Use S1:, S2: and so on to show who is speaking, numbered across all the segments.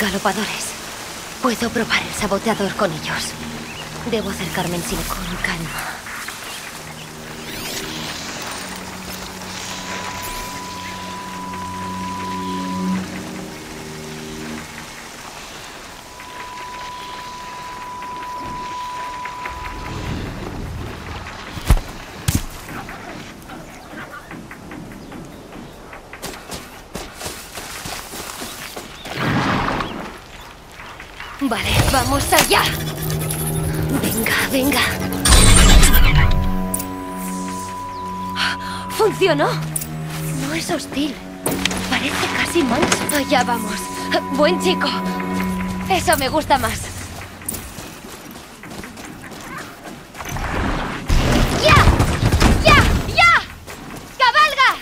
S1: galopadores. Puedo probar el saboteador con ellos. Debo acercarme en sí con calma. Vale, vamos allá. Venga, venga. ¡Funcionó! No es hostil. Parece casi manso. Allá vamos. Buen chico. Eso me gusta más. ¡Ya! ¡Ya! ¡Ya! ¡Cabalga!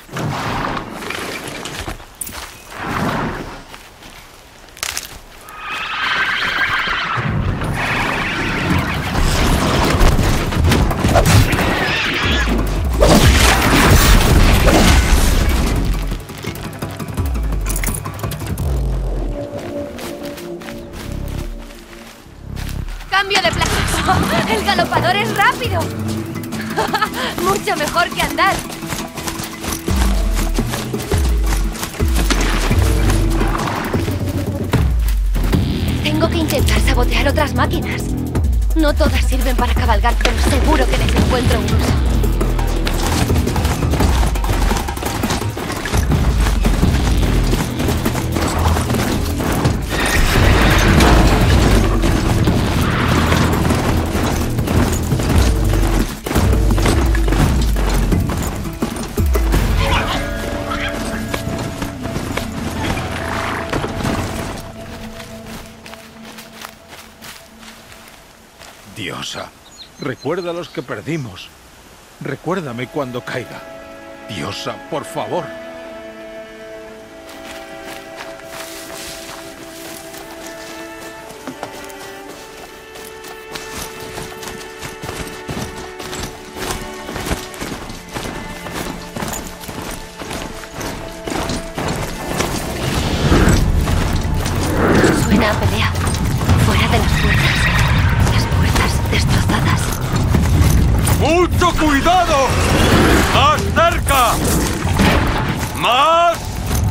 S1: ¡Cambio de plan! ¡Oh! ¡El galopador es rápido! Mucho mejor que andar. Tengo que intentar sabotear otras máquinas. No todas sirven para cabalgar, pero seguro que les encuentro un uso.
S2: Diosa, recuerda a los que perdimos. Recuérdame cuando caiga. Diosa, por favor.
S1: Suena a pelea. Fuera de las puertas. Destrozadas.
S3: ¡Mucho cuidado! ¡Más cerca! ¡Más!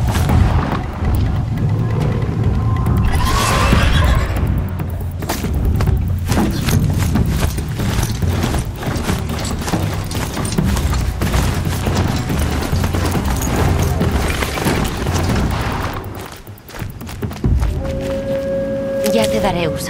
S1: Ya te daré uso.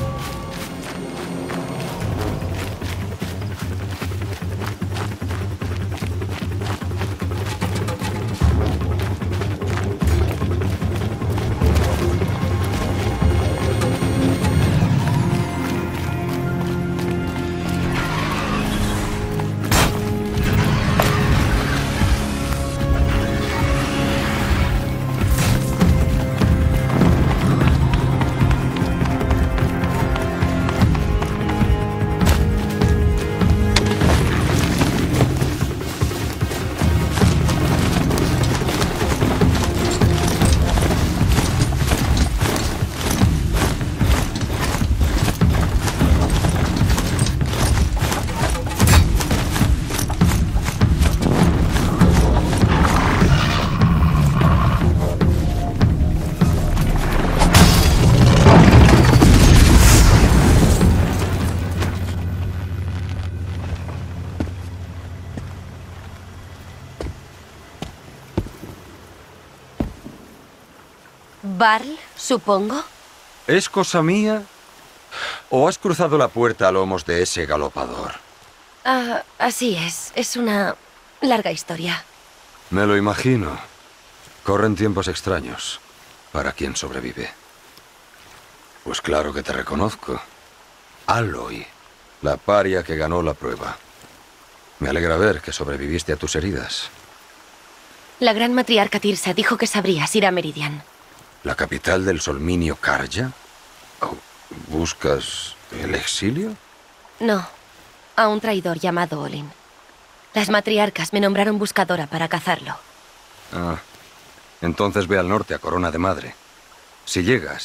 S1: ¿Varl, supongo?
S3: ¿Es cosa mía? ¿O has cruzado la puerta a lomos de ese galopador?
S1: Así es. Es una larga historia.
S3: Me lo imagino. Corren tiempos extraños para quien sobrevive. Pues claro que te reconozco. Aloy, la paria que ganó la prueba. Me alegra ver que sobreviviste a tus heridas.
S1: La gran matriarca Tirsa dijo que sabrías ir a Meridian.
S3: ¿La capital del Solminio Karja? Oh, ¿buscas el exilio?
S1: No, a un traidor llamado Olin. Las matriarcas me nombraron buscadora para cazarlo.
S3: Ah, entonces ve al norte a Corona de Madre. Si llegas,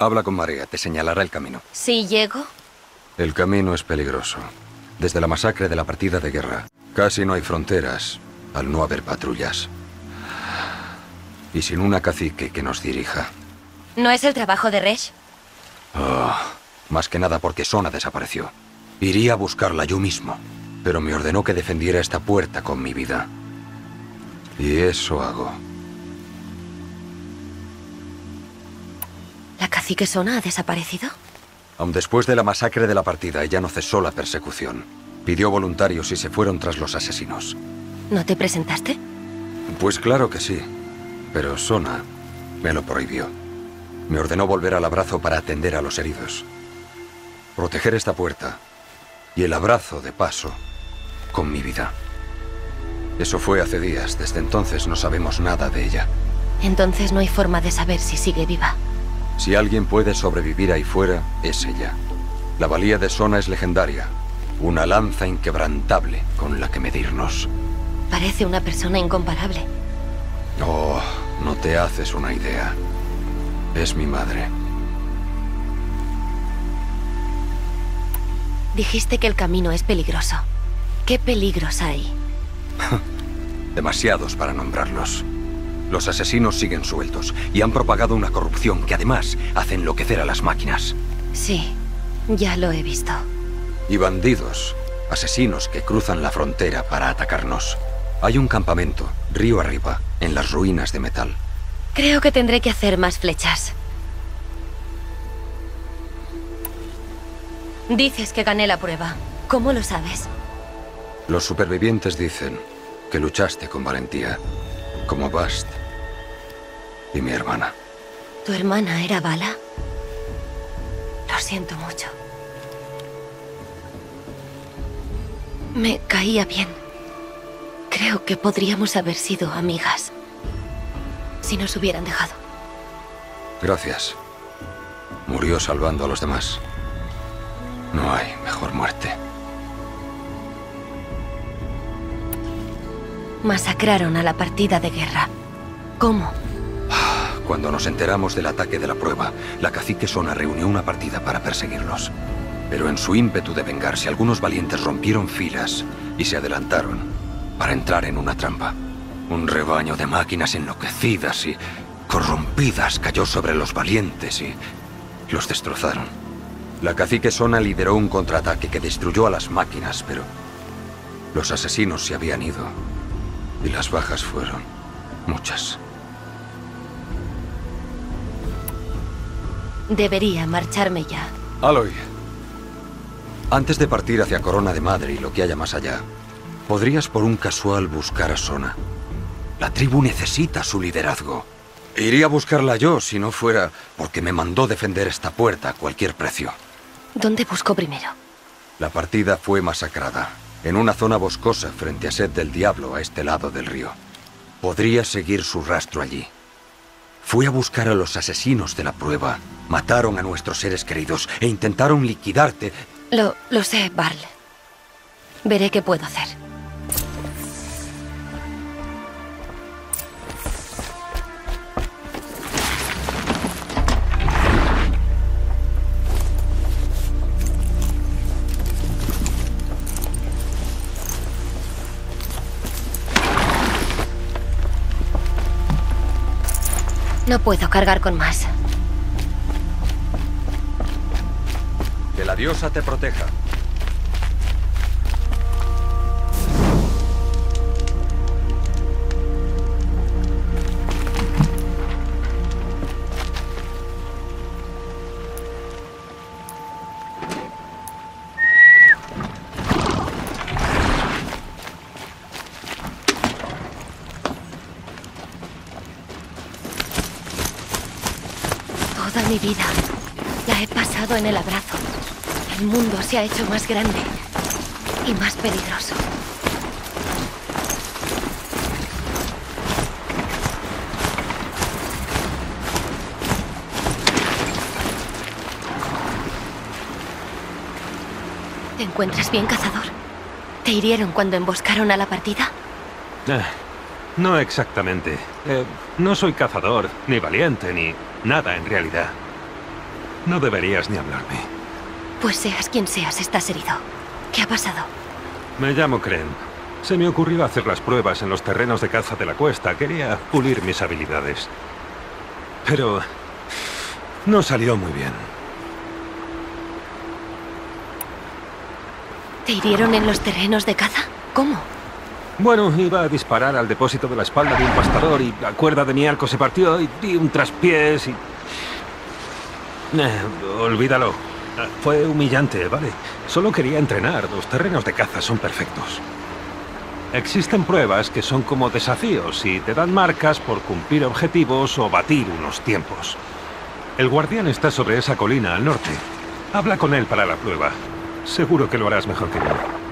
S3: Habla con Maria, te señalará el camino.
S1: ¿Sí llego?
S3: El camino es peligroso. Desde la masacre de la partida de guerra, casi no hay fronteras, al no haber patrullas. Y sin una cacique que nos dirija.
S1: ¿No es el trabajo de Resh?
S3: Oh, más que nada porque Sona desapareció. Iría a buscarla yo mismo, pero me ordenó que defendiera esta puerta con mi vida. Y eso hago.
S1: ¿La cacique Sona ha desaparecido?
S3: Aun después de la masacre de la partida, ella no cesó la persecución. Pidió voluntarios y se fueron tras los asesinos.
S1: ¿No te presentaste?
S3: Pues claro que sí, pero Sona me lo prohibió. Me ordenó volver al abrazo para atender a los heridos. Proteger esta puerta y el abrazo, de paso, con mi vida. Eso fue hace días. Desde entonces no sabemos nada de ella.
S1: Entonces no hay forma de saber si sigue viva.
S3: Si alguien puede sobrevivir ahí fuera, es ella. La valía de Sona es legendaria. Una lanza inquebrantable con la que medirnos.
S1: Parece una persona incomparable.
S3: Oh, no te haces una idea. Es mi madre.
S1: Dijiste que el camino es peligroso. ¿Qué peligros hay?
S3: Demasiados para nombrarlos. Los asesinos siguen sueltos y han propagado una corrupción que además hace enloquecer a las máquinas.
S1: Sí, ya lo he visto.
S3: Y bandidos, asesinos que cruzan la frontera para atacarnos. Hay un campamento, río arriba, en las ruinas de metal.
S1: Creo que tendré que hacer más flechas. Dices que gané la prueba. ¿Cómo lo sabes?
S3: Los supervivientes dicen que luchaste con valentía, como Bast y mi hermana.
S1: ¿Tu hermana era Vala? Lo siento mucho. Me caía bien. Creo que podríamos haber sido amigas si nos hubieran dejado.
S3: Gracias. Murió salvando a los demás. No hay mejor muerte.
S1: Masacraron a la partida de guerra. ¿Cómo?
S3: Cuando nos enteramos del ataque de la prueba, la cacique Sona reunió una partida para perseguirlos. Pero en su ímpetu de vengarse, algunos valientes rompieron filas y se adelantaron para entrar en una trampa. Un rebaño de máquinas enloquecidas y corrompidas cayó sobre los valientes y los destrozaron. La cacique Sona lideró un contraataque que destruyó a las máquinas, pero los asesinos se habían ido y las bajas fueron muchas.
S1: Debería marcharme ya.
S3: Aloy, antes de partir hacia Corona de Madre y lo que haya más allá, ¿podrías por un casual buscar a Sona? La tribu necesita su liderazgo. Iría a buscarla yo si no fuera porque me mandó defender esta puerta a cualquier precio.
S1: ¿Dónde busco primero?
S3: La partida fue masacrada, en una zona boscosa frente a Sed del Diablo, a este lado del río. Podría seguir su rastro allí. Fui a buscar a los asesinos de la prueba. Mataron a nuestros seres queridos e intentaron liquidarte.
S1: Lo sé, Varl. Veré qué puedo hacer. No puedo cargar con más.
S3: Que la diosa te proteja.
S1: Toda mi vida la he pasado en el abrazo. El mundo se ha hecho más grande y más peligroso. ¿Te encuentras bien, cazador? ¿Te hirieron cuando emboscaron a la partida?
S4: No exactamente. No soy cazador, ni valiente, ni nada en realidad. No deberías ni hablarme.
S1: Pues seas quien seas, estás herido. ¿Qué ha pasado?
S4: Me llamo Kren. Se me ocurrió hacer las pruebas en los terrenos de caza de la cuesta. Quería pulir mis habilidades. Pero no salió muy bien.
S1: ¿Te hirieron en los terrenos de caza? ¿Cómo?
S4: Bueno, iba a disparar al depósito de la espalda de un pastador y la cuerda de mi arco se partió y di un traspiés y... olvídalo. Fue humillante, ¿vale? Solo quería entrenar. Los terrenos de caza son perfectos. Existen pruebas que son como desafíos y te dan marcas por cumplir objetivos o batir unos tiempos. El guardián está sobre esa colina al norte. Habla con él para la prueba. Seguro que lo harás mejor que yo.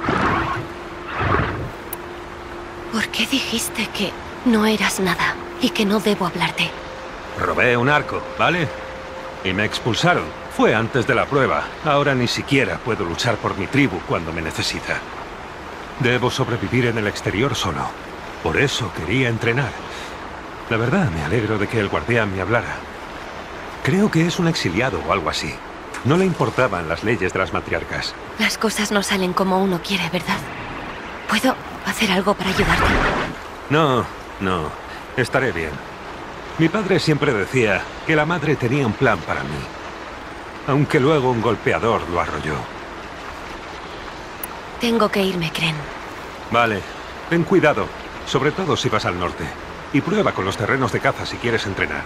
S1: ¿Por qué dijiste que no eras nada y que no debo hablarte?
S4: Robé un arco, ¿vale? Y me expulsaron. Fue antes de la prueba. Ahora ni siquiera puedo luchar por mi tribu cuando me necesita. Debo sobrevivir en el exterior solo. Por eso quería entrenar. La verdad, me alegro de que el guardián me hablara. Creo que es un exiliado o algo así. No le importaban las leyes de las matriarcas.
S1: Las cosas no salen como uno quiere, ¿verdad? ¿Puedo hacer algo para ayudarte?
S4: No. Estaré bien. Mi padre siempre decía que la madre tenía un plan para mí. Aunque luego un golpeador lo arrolló.
S1: Tengo que irme, Kren.
S4: Vale. Ten cuidado. Sobre todo si vas al norte. Y prueba con los terrenos de caza si quieres entrenar.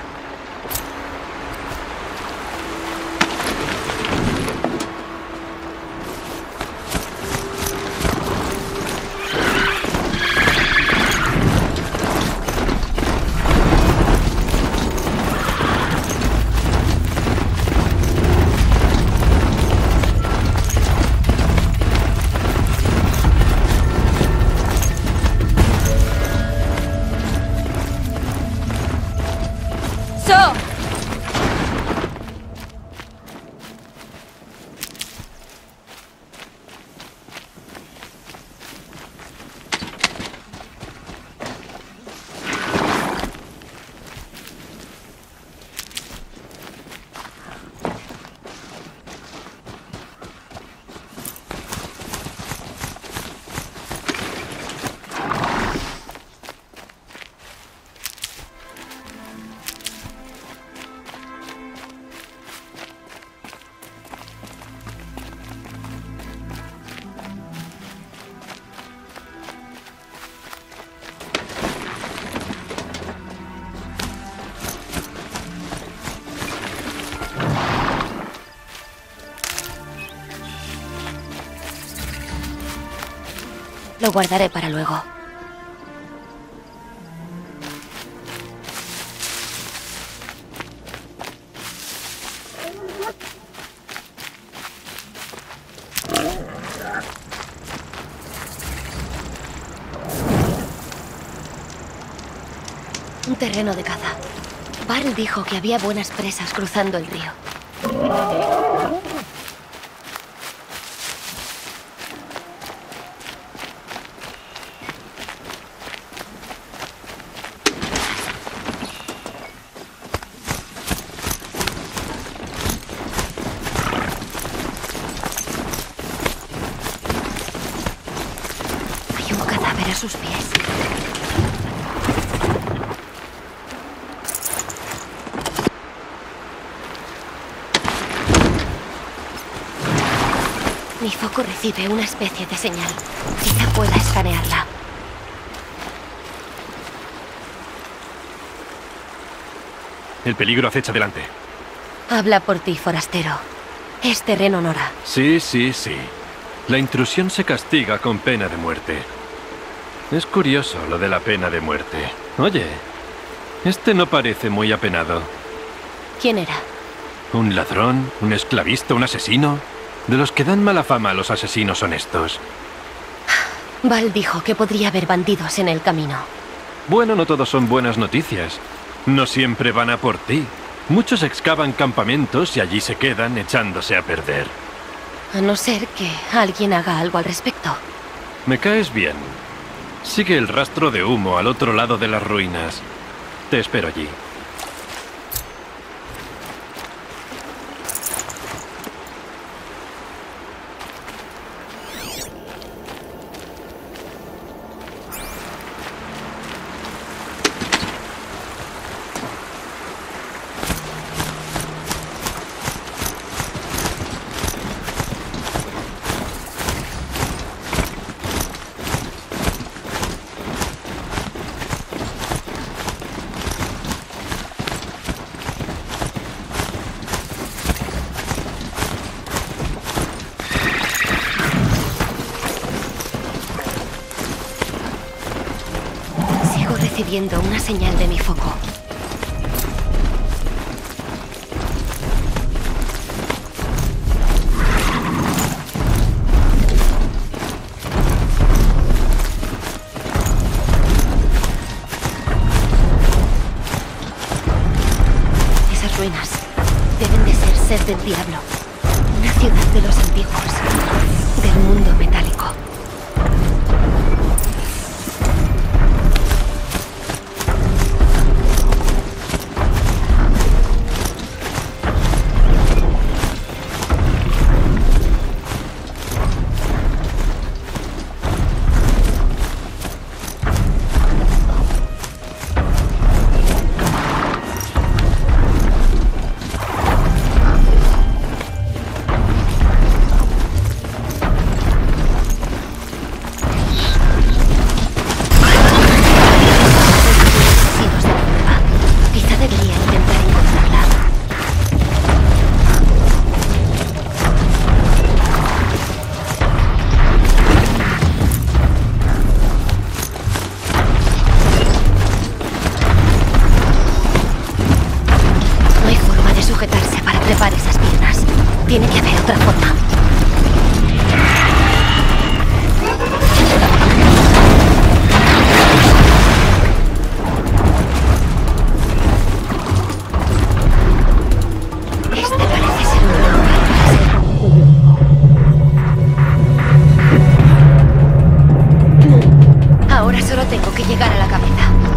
S1: Lo guardaré para luego. Un terreno de caza. Barl dijo que había buenas presas cruzando el río. Hay un cadáver a sus pies. Mi foco recibe una especie de señal. Quizá pueda escanearla.
S5: El peligro acecha delante.
S1: Habla por ti, forastero. Es terreno Nora.
S5: Sí. La intrusión se castiga con pena de muerte. Es curioso lo de la pena de muerte. Oye, este no parece muy apenado.
S1: ¿Quién era?
S5: ¿Un ladrón? ¿Un esclavista? ¿Un asesino? De los que dan mala fama a los asesinos honestos.
S1: Val dijo que podría haber bandidos en el camino.
S5: Bueno, no todos son buenas noticias. No siempre van a por ti. Muchos excavan campamentos y allí se quedan echándose a perder.
S1: A no ser que alguien haga algo al respecto.
S5: Me caes bien. Sigue el rastro de humo al otro lado de las ruinas. Te espero allí.
S1: recibiendo una señal de mi foco. Esas ruinas deben de ser Sed del Diablo, una ciudad de los antiguos, del mundo metálico. Esas piernas. Tiene que haber otra forma. Este parece ser un lugar. Ahora solo tengo que llegar a la cabeza.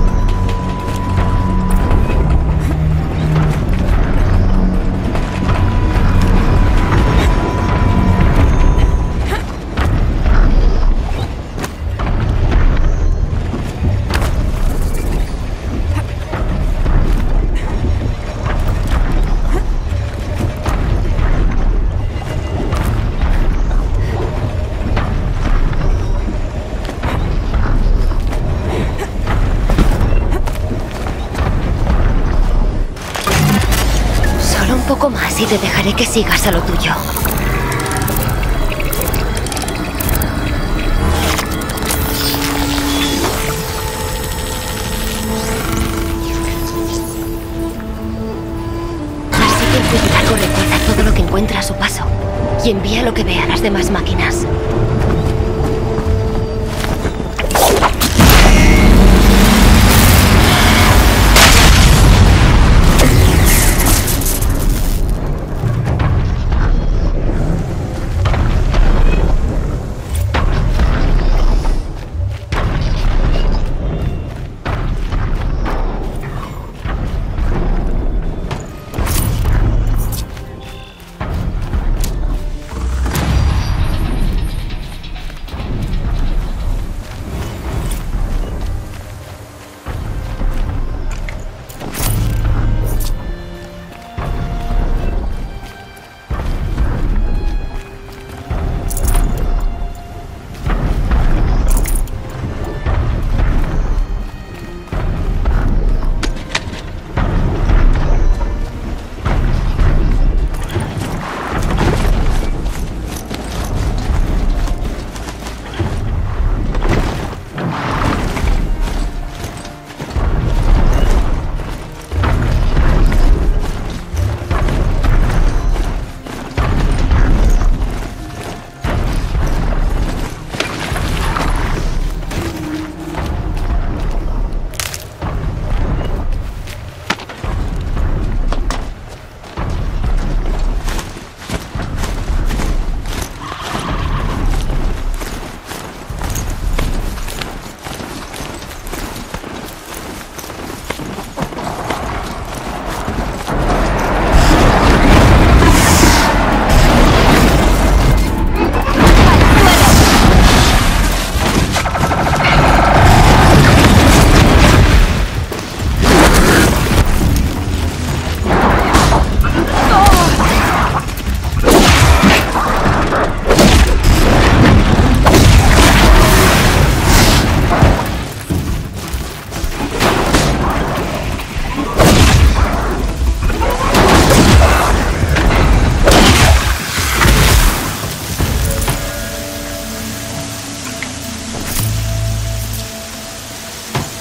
S1: Un poco más y te dejaré que sigas a lo tuyo. Así que el Cuitlago recuerda todo lo que encuentra a su paso y envía lo que ve a las demás máquinas.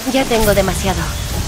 S1: Ya tengo demasiado.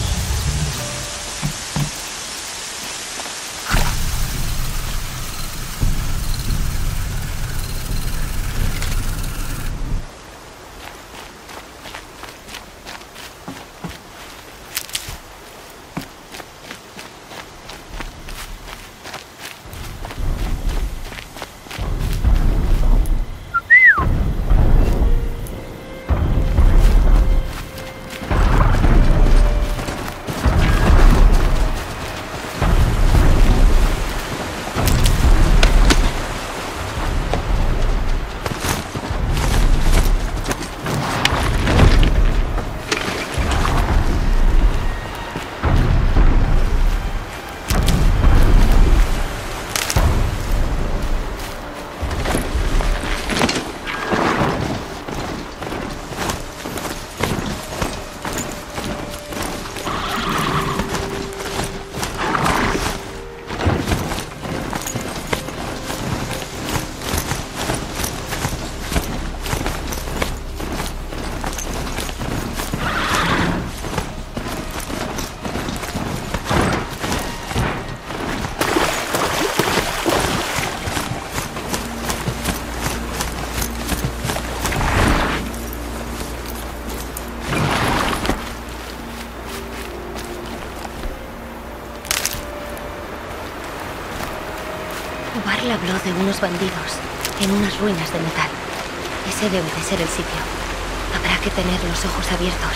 S1: Barl habló de unos bandidos en unas ruinas de metal. Ese debe de ser el sitio. Habrá que tener los ojos abiertos.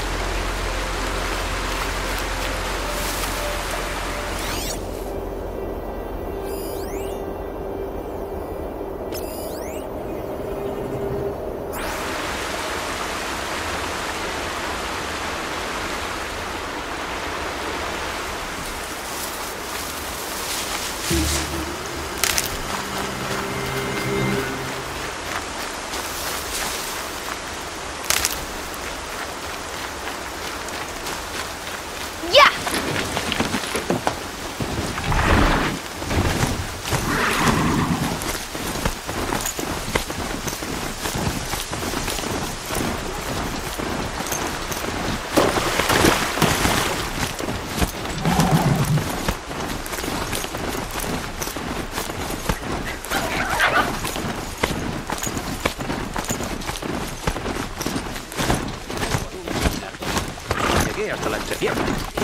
S6: Hasta la entrepierna.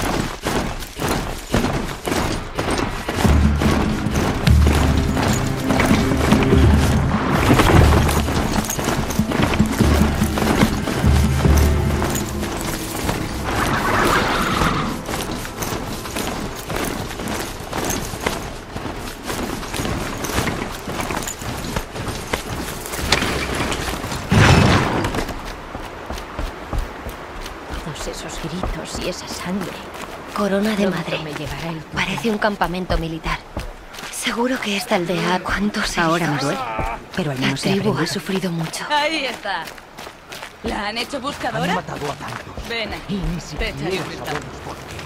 S7: Esos gritos y esa sangre.
S1: Corona de
S7: Pronto
S1: madre.
S7: me llegará el turno.
S1: Parece un campamento militar. Seguro que esta aldea, ¿cuántos
S7: Ahora me
S1: heridos?
S7: duele, pero al
S1: La
S7: menos he
S1: tribu ha
S7: aprendido.
S1: sufrido mucho.
S8: Ahí está. ¿La han hecho buscadora?
S9: Han matado a tantos.
S8: Ven
S9: Y
S8: aquí.
S9: ni
S8: Te
S9: siquiera
S8: echaré un vistazo.
S9: sabemos por qué.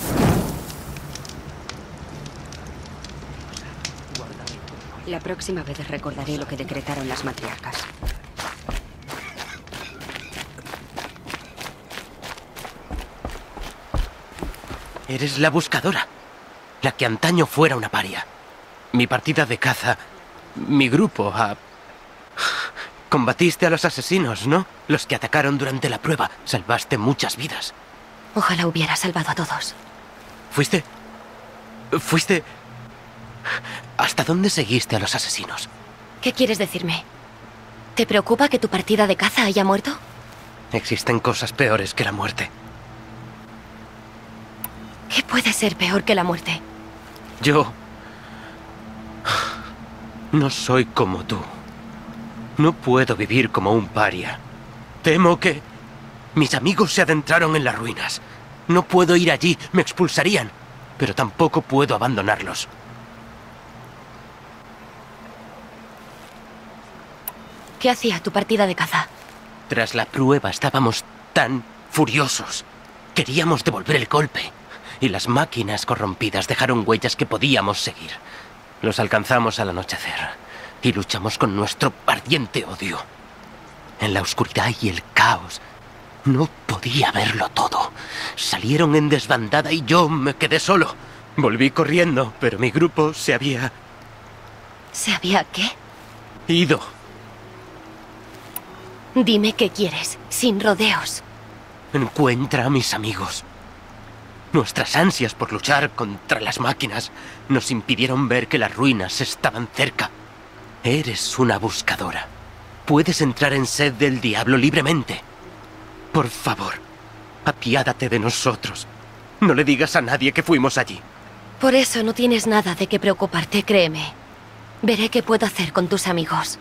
S7: La próxima vez recordaré lo que decretaron las matriarcas.
S6: Eres la buscadora. La que antaño fuera una paria. Mi partida de caza. Mi grupo. Combatiste a los asesinos, ¿no? Los que atacaron durante la prueba. Salvaste muchas vidas.
S1: Ojalá hubiera salvado a todos.
S6: ¿Fuiste? ¿Hasta dónde seguiste a los asesinos?
S1: ¿Qué quieres decirme? ¿Te preocupa que tu partida de caza haya muerto?
S6: Existen cosas peores que la muerte.
S1: ¿Qué puede ser peor que la muerte?
S6: Yo... no soy como tú. No puedo vivir como un paria. Temo que... mis amigos se adentraron en las ruinas. No puedo ir allí, me expulsarían. Pero tampoco puedo abandonarlos.
S1: ¿Qué hacía tu partida de caza?
S6: Tras la prueba estábamos tan furiosos. Queríamos devolver el golpe. Y las máquinas corrompidas dejaron huellas que podíamos seguir. Los alcanzamos al anochecer. Y luchamos con nuestro ardiente odio. En la oscuridad y el caos. No podíamos Podía verlo todo. Salieron en desbandada y yo me quedé solo. Volví corriendo, pero mi grupo se había...
S1: ¿Se había qué?
S6: ido.
S1: Dime qué quieres, sin rodeos.
S6: Encuentra a mis amigos. Nuestras ansias por luchar contra las máquinas nos impidieron ver que las ruinas estaban cerca. Eres una buscadora. Puedes entrar en sed del diablo libremente. Por favor, apiádate de nosotros. No le digas a nadie que fuimos allí.
S1: Por eso no tienes nada de qué preocuparte, créeme. Veré qué puedo hacer con tus amigos.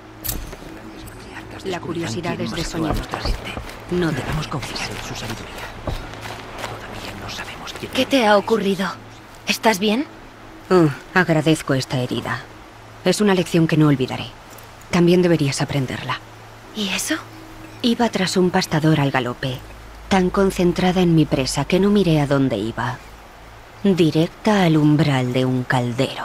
S7: La curiosidad es de soñador. No debemos confiar en su sabiduría.
S6: Todavía no sabemos quién...
S1: ¿Qué te ha ocurrido? ¿Estás bien?
S7: Agradezco esta herida. Es una lección que no olvidaré. También deberías aprenderla.
S1: ¿Y eso?
S7: Iba tras un pastador al galope, tan concentrada en mi presa que no miré a dónde iba. Directa al umbral de un caldero.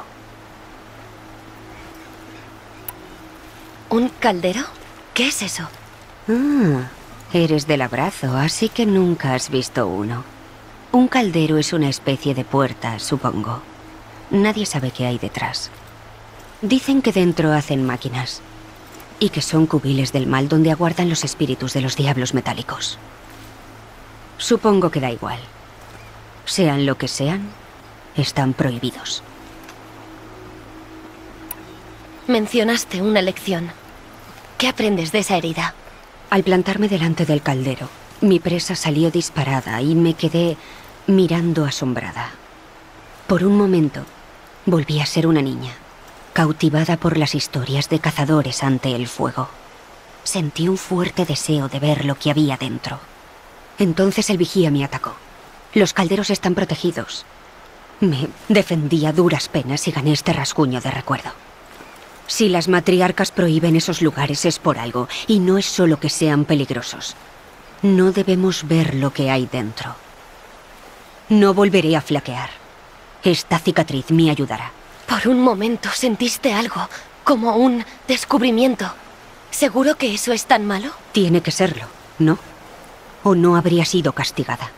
S1: ¿Un caldero? ¿Qué es eso?
S7: Eres del abrazo, así que nunca has visto uno. Un caldero es una especie de puerta, supongo. Nadie sabe qué hay detrás. Dicen que dentro hacen máquinas. Y que son cubiles del mal donde aguardan los espíritus de los diablos metálicos. Supongo que da igual. Sean lo que sean, están prohibidos.
S1: Mencionaste una lección. ¿Qué aprendes de esa herida?
S7: Al plantarme delante del caldero, mi presa salió disparada y me quedé mirando asombrada. Por un momento, volví a ser una niña, cautivada por las historias de cazadores ante el fuego. Sentí un fuerte deseo de ver lo que había dentro. Entonces el vigía me atacó. Los calderos están protegidos. Me defendí a duras penas y gané este rasguño de recuerdo. Si las matriarcas prohíben esos lugares es por algo, y no es solo que sean peligrosos. No debemos ver lo que hay dentro. No volveré a flaquear. Esta cicatriz me ayudará.
S1: Por un momento sentiste algo, como un descubrimiento. ¿Seguro que eso es tan malo?
S7: Tiene que serlo, ¿no? O no habría sido castigada.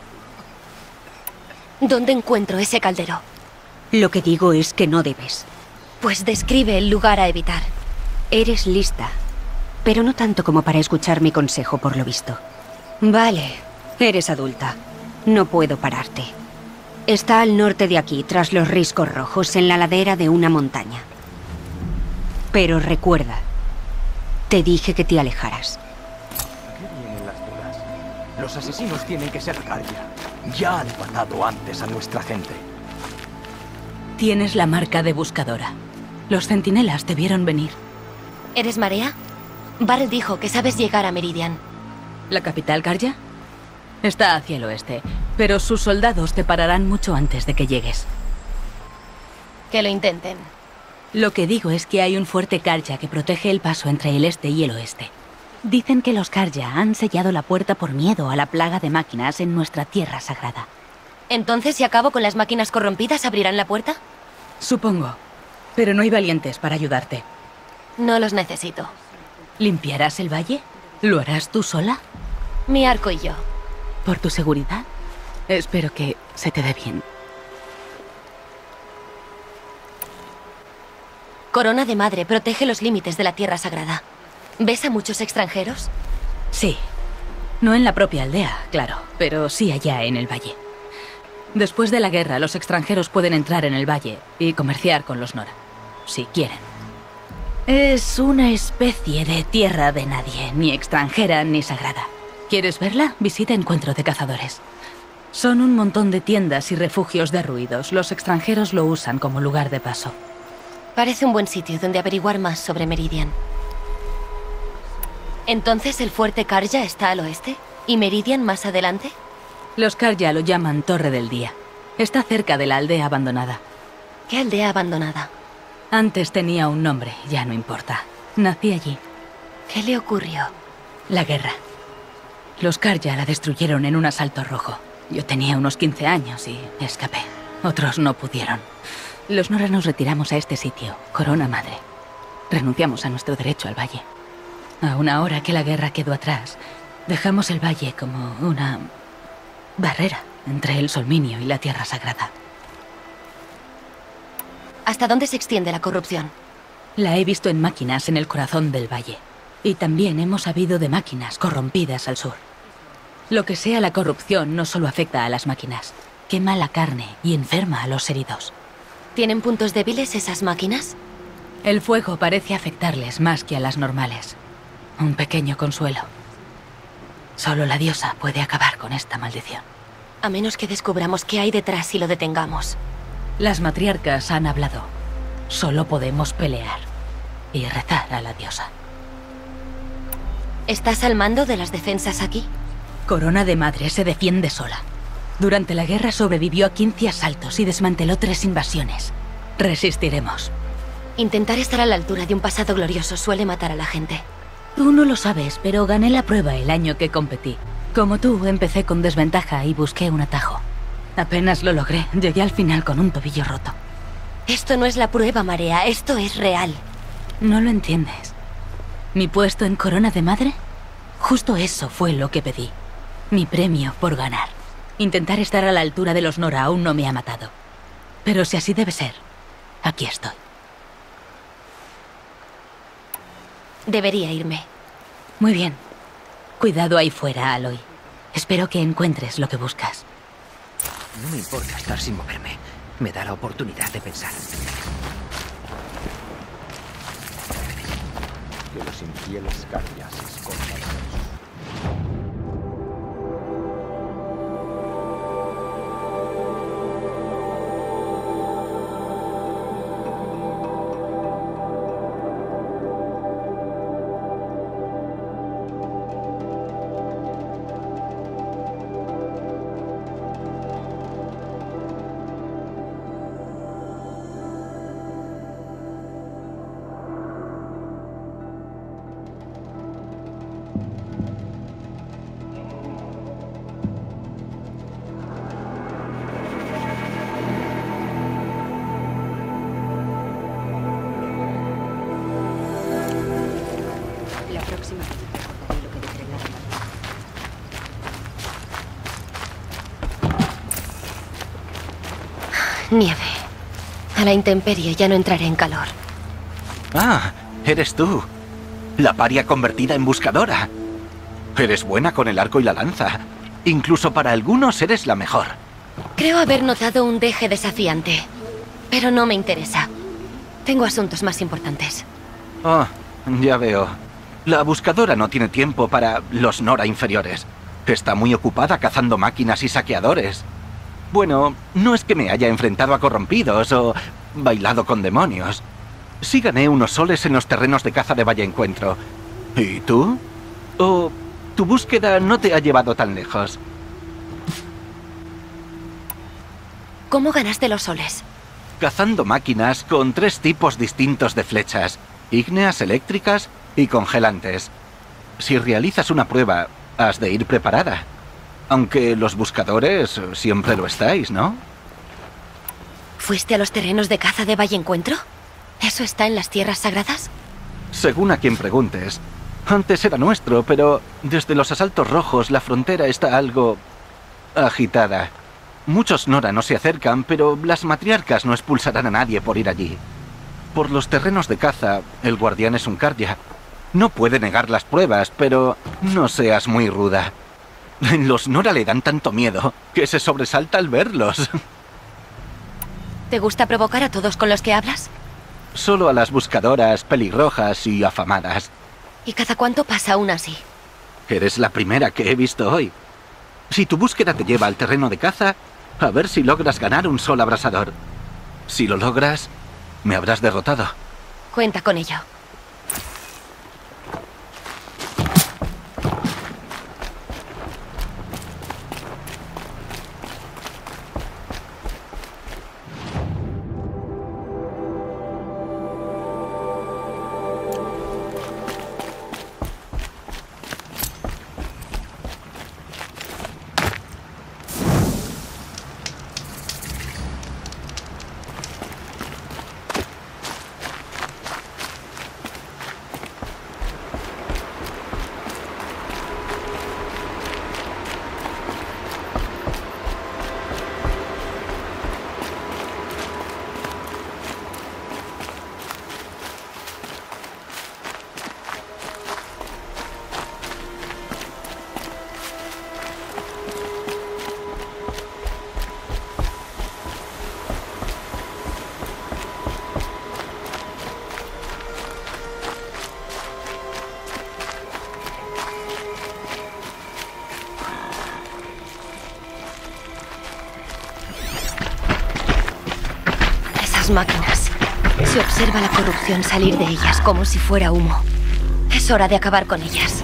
S1: ¿Dónde encuentro ese caldero?
S7: Lo que digo es que no debes.
S1: Pues describe el lugar a evitar.
S7: Eres lista, pero no tanto como para escuchar mi consejo, por lo visto. Vale, eres adulta. No puedo pararte. Está al norte de aquí, tras los riscos rojos, en la ladera de una montaña. Pero recuerda, te dije que te alejaras.
S9: ¿Qué vienen las dudas? Los asesinos tienen que ser Karja. Ya han matado antes a nuestra gente.
S8: Tienes la marca de buscadora. Los centinelas te vieron venir.
S1: ¿Eres Marea? Varl dijo que sabes llegar a Meridian.
S8: ¿La capital, Karja? Está hacia el oeste, pero sus soldados te pararán mucho antes de que llegues.
S1: Que lo intenten.
S8: Lo que digo es que hay un fuerte Karja que protege el paso entre el este y el oeste. Dicen que los Karja han sellado la puerta por miedo a la plaga de máquinas en nuestra tierra sagrada.
S1: ¿Entonces, si acabo con las máquinas corrompidas, abrirán la puerta?
S8: Supongo, pero no hay valientes para ayudarte.
S1: No los necesito.
S8: ¿Limpiarás el valle? ¿Lo harás tú sola?
S1: Mi arco y yo.
S8: ¿Por tu seguridad? Espero que se te dé bien.
S1: Corona de Madre protege los límites de la tierra sagrada. ¿Ves a muchos extranjeros?
S8: Sí. No en la propia aldea, claro, pero sí allá en el valle. Después de la guerra, los extranjeros pueden entrar en el valle y comerciar con los Nora, si quieren. Es una especie de tierra de nadie, ni extranjera ni sagrada. ¿Quieres verla? Visita Encuentro de Cazadores. Son un montón de tiendas y refugios derruidos. Los extranjeros lo usan como lugar de paso.
S1: Parece un buen sitio donde averiguar más sobre Meridian. ¿Entonces el fuerte Karja está al oeste? ¿Y Meridian más adelante?
S8: Los Karja lo llaman Torre del Día. Está cerca de la aldea abandonada.
S1: ¿Qué aldea abandonada?
S8: Antes tenía un nombre, ya no importa. Nací allí.
S1: ¿Qué le ocurrió?
S8: La guerra. Los Karja la destruyeron en un asalto rojo. Yo tenía unos 15 años y escapé. Otros no pudieron. Los Nora nos retiramos a este sitio, Corona Madre. Renunciamos a nuestro derecho al valle. Aún ahora que la guerra quedó atrás, Dejamos el valle como una barrera entre el Solminio y la Tierra Sagrada.
S1: ¿Hasta dónde se extiende la corrupción?
S8: La he visto en máquinas en el corazón del valle. Y también hemos sabido de máquinas corrompidas al sur. Lo que sea la corrupción no solo afecta a las máquinas. Quema la carne y enferma a los heridos.
S1: ¿Tienen puntos débiles esas máquinas?
S8: El fuego parece afectarles más que a las normales. Un pequeño consuelo. Solo la diosa puede acabar con esta maldición.
S1: A menos que descubramos qué hay detrás y lo detengamos.
S8: Las matriarcas han hablado. Solo podemos pelear y rezar a la diosa.
S1: ¿Estás al mando de las defensas aquí?
S8: Corona de Madre se defiende sola. Durante la guerra sobrevivió a 15 asaltos y desmanteló 3 invasiones. Resistiremos.
S1: Intentar estar a la altura de un pasado glorioso suele matar a la gente.
S8: Tú no lo sabes, pero gané la prueba el año que competí. Como tú, empecé con desventaja y busqué un atajo. Apenas lo logré. Llegué al final con un tobillo roto.
S1: Esto no es la prueba, Marea. Esto es real.
S8: No lo entiendes. ¿Mi puesto en Corona de Madre? Justo eso fue lo que pedí. Mi premio por ganar. Intentar estar a la altura de los Nora aún no me ha matado. Pero si así debe ser, aquí estoy.
S1: Debería irme.
S8: Muy bien. Cuidado ahí fuera, Aloy. Espero que encuentres lo que buscas.
S9: No me importa estar sin moverme. Me da la oportunidad de pensar. Que los infieles Carja se escondan.
S1: Nieve. A la intemperie ya no entraré en calor.
S9: Ah, eres tú. La paria convertida en buscadora. Eres buena con el arco y la lanza. Incluso para algunos eres la mejor.
S1: Creo haber notado un deje desafiante. Pero no me interesa. Tengo asuntos más importantes.
S9: Oh, ya veo. La buscadora no tiene tiempo para los Nora inferiores. Está muy ocupada cazando máquinas y saqueadores. Bueno, no es que me haya enfrentado a corrompidos o bailado con demonios. Sí gané unos soles en los terrenos de caza de Valle Encuentro. ¿Y tú? ¿O tu búsqueda no te ha llevado tan lejos?
S1: ¿Cómo ganaste los soles?
S9: Cazando máquinas con 3 tipos distintos de flechas. Ígneas, eléctricas y congelantes. Si realizas una prueba, has de ir preparada. Aunque los buscadores siempre lo estáis, ¿no?
S1: ¿Fuiste a los terrenos de caza de Valle Encuentro? ¿Eso está en las tierras sagradas?
S9: Según a quien preguntes. Antes era nuestro, pero desde los asaltos rojos la frontera está algo agitada. Muchos Nora no se acercan, pero las matriarcas no expulsarán a nadie por ir allí. Por los terrenos de caza, el guardián es un Carja. No puede negar las pruebas, pero no seas muy ruda. Los Nora le dan tanto miedo que se sobresalta al verlos.
S1: ¿Te gusta provocar a todos con los que hablas?
S9: Solo a las buscadoras pelirrojas y afamadas.
S1: ¿Y cada cuánto pasa aún así?
S9: Eres la primera que he visto hoy. Si tu búsqueda te lleva al terreno de caza, a ver si logras ganar un sol abrasador. Si lo logras, me habrás derrotado.
S1: Cuenta con ello. las máquinas. Se observa la corrupción salir de ellas como si fuera humo. Es hora de acabar con ellas.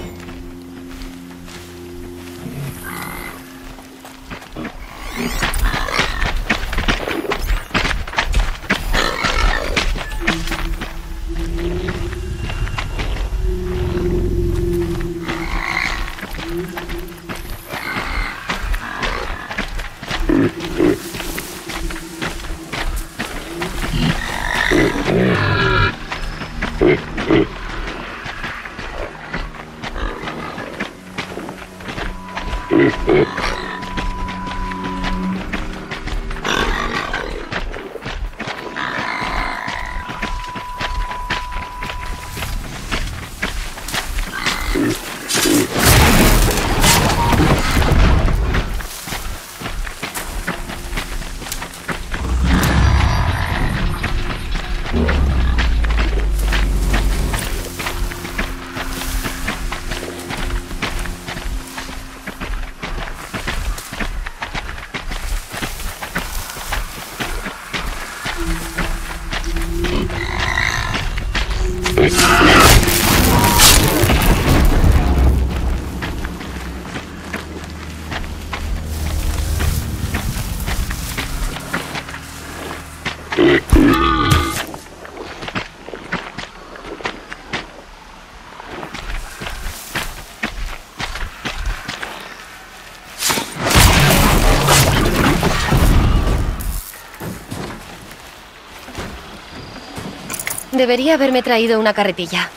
S1: Debería haberme traído una carretilla.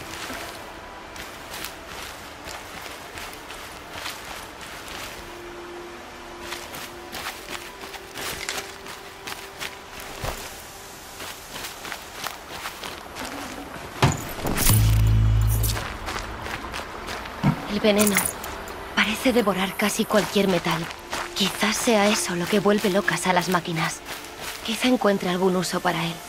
S1: El veneno parece devorar casi cualquier metal. Quizás sea eso lo que vuelve locas a las máquinas. Quizá encuentre algún uso para él.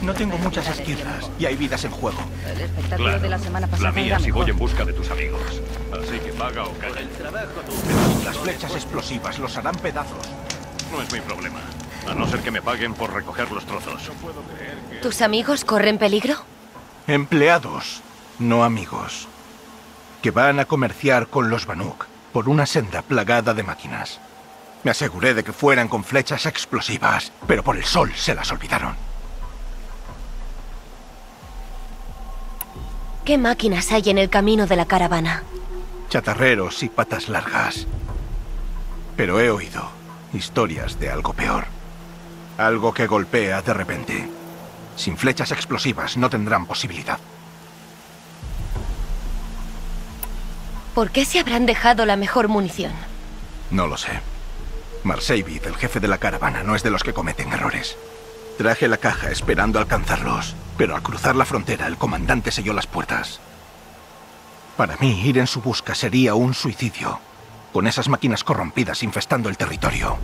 S10: No tengo muchas izquierdas y hay vidas en juego.
S8: El espectáculo de la semana pasada
S4: La mía
S8: era
S4: si
S8: mejor.
S4: voy en busca de tus amigos. Así que paga o calla.
S10: Las flechas explosivas los harán pedazos.
S4: No es mi problema. A no ser que me paguen por recoger los trozos.
S1: ¿Tus amigos corren peligro?
S10: Empleados, no amigos. Que van a comerciar con los Banuk por una senda plagada de máquinas. Me aseguré de que fueran con flechas explosivas, pero por el sol se las olvidaron.
S1: ¿Qué máquinas hay en el camino de la caravana?
S10: Chatarreros y patas largas. Pero he oído historias de algo peor. Algo que golpea de repente. Sin flechas explosivas no tendrán posibilidad.
S1: ¿Por qué se habrán dejado la mejor munición?
S10: No lo sé. Marseille, el jefe de la caravana, no es de los que cometen errores. Traje la caja esperando alcanzarlos, pero al cruzar la frontera el comandante selló las puertas. Para mí, ir en su busca sería un suicidio, con esas máquinas corrompidas infestando el territorio.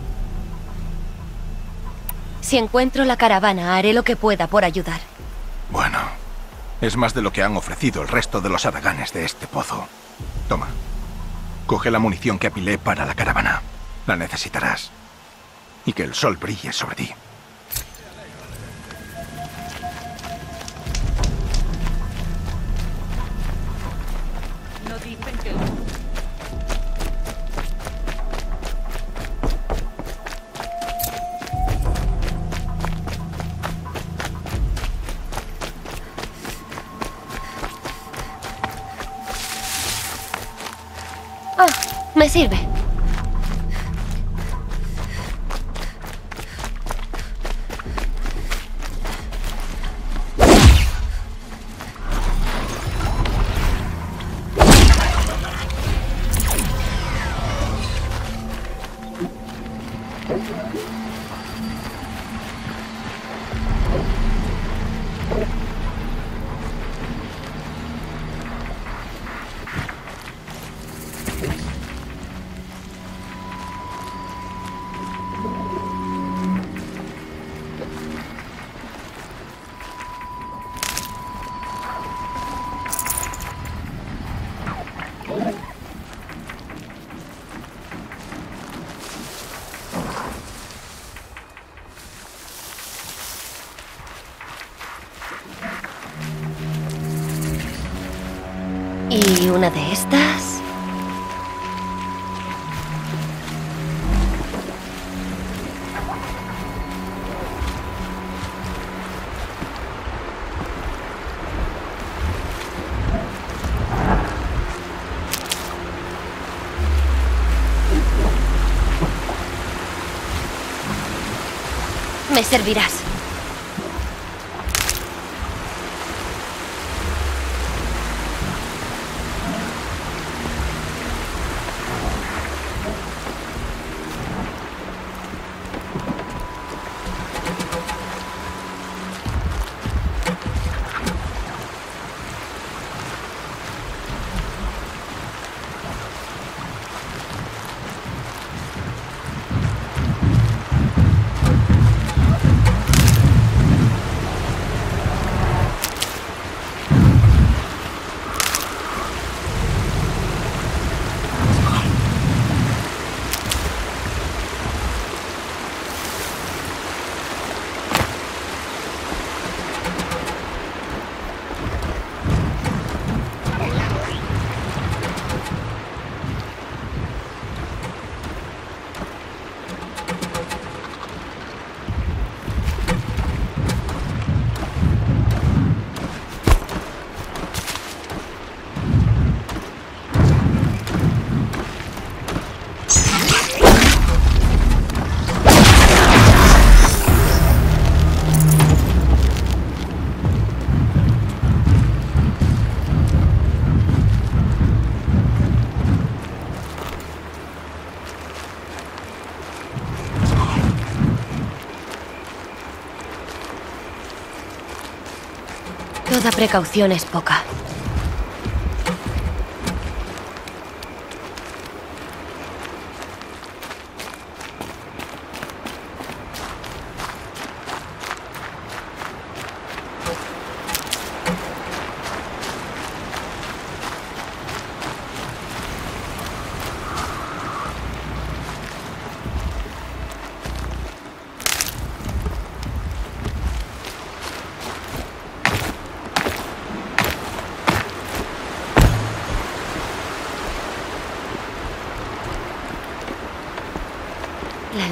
S1: Si encuentro la caravana, haré lo que pueda por ayudar.
S10: Bueno, es más de lo que han ofrecido el resto de los haraganes de este pozo. Toma, coge la munición que apilé para la caravana. La necesitarás. Y que el sol brille sobre ti.
S8: No dicen que...
S1: Ah, me sirve. ¿Y una de estas? Me servirás. Toda precaución es poca.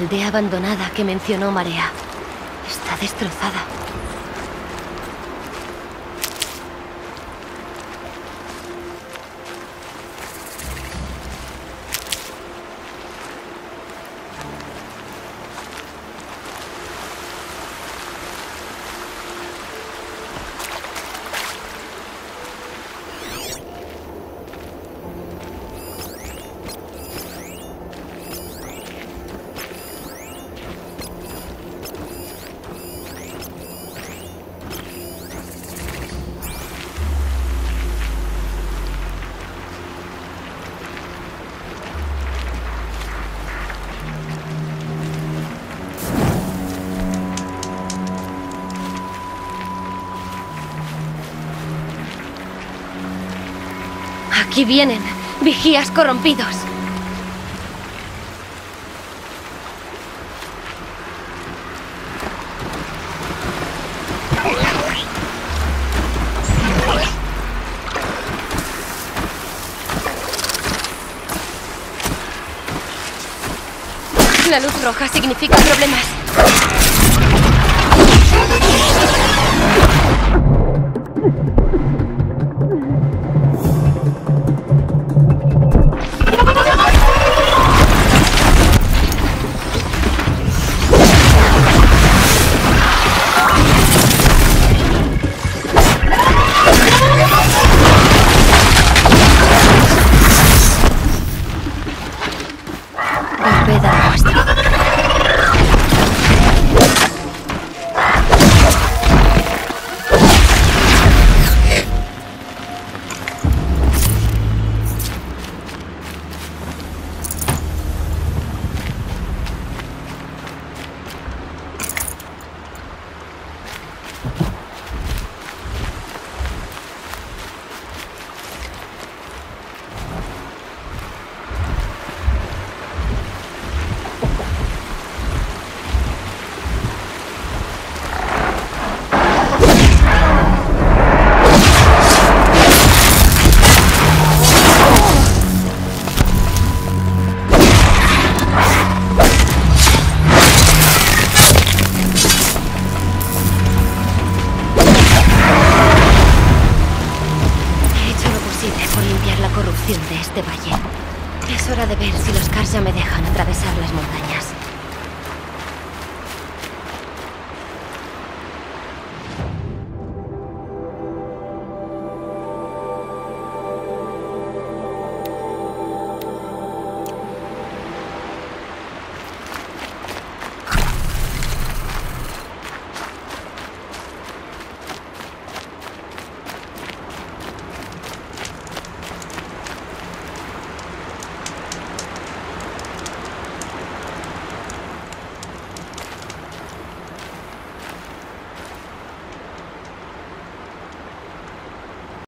S1: aldea abandonada que mencionó Marea. Está destrozada. Aquí vienen, vigías corrompidos. La luz roja significa problemas.